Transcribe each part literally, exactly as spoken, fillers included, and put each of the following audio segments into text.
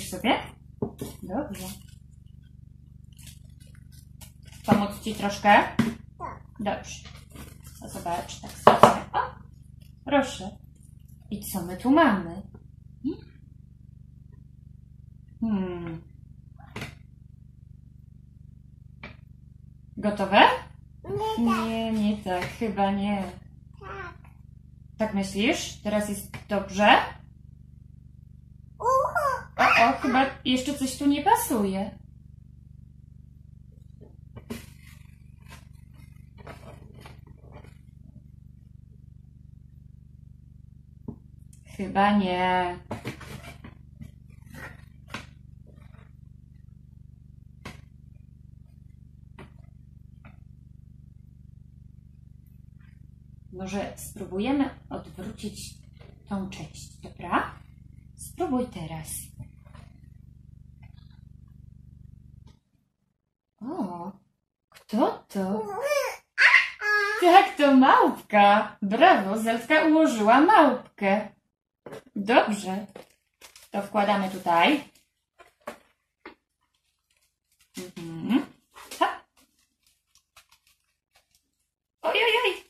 Radzisz sobie? Dobrze. Pomóc Ci troszkę? Dobrze. No zobacz, tak sobie. O, proszę. I co my tu mamy? Hmm. Gotowe? Nie, nie tak, chyba nie. Tak. Tak myślisz? Teraz jest dobrze? O, o, chyba jeszcze coś tu nie pasuje. Chyba nie. Może spróbujemy odwrócić tą część, dobra? Spróbuj teraz. O, kto to? Tak, to małpka. Brawo, Zeltka ułożyła małpkę. Dobrze. To wkładamy tutaj. Mhm. Ha. Oj, oj, oj.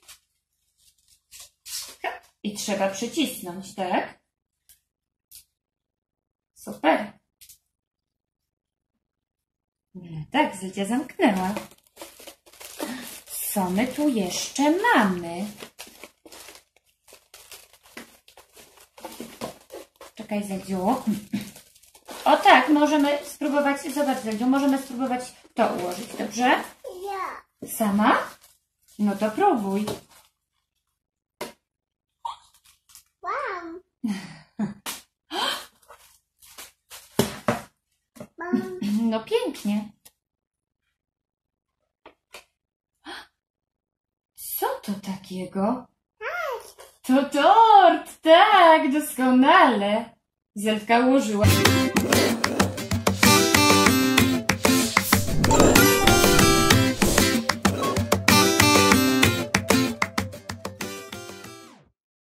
Ha. I trzeba przycisnąć, tak? Super. No tak, Zelcia zamknęła. Co my tu jeszcze mamy? Czekaj, Zeldziu. O tak, możemy spróbować, zobacz, Zeldziu, możemy spróbować to ułożyć, dobrze? Ja. Sama? No to próbuj. Wow. Mam. No pięknie. Co to takiego? To tort, tak, doskonale. Zeltka ułożyła.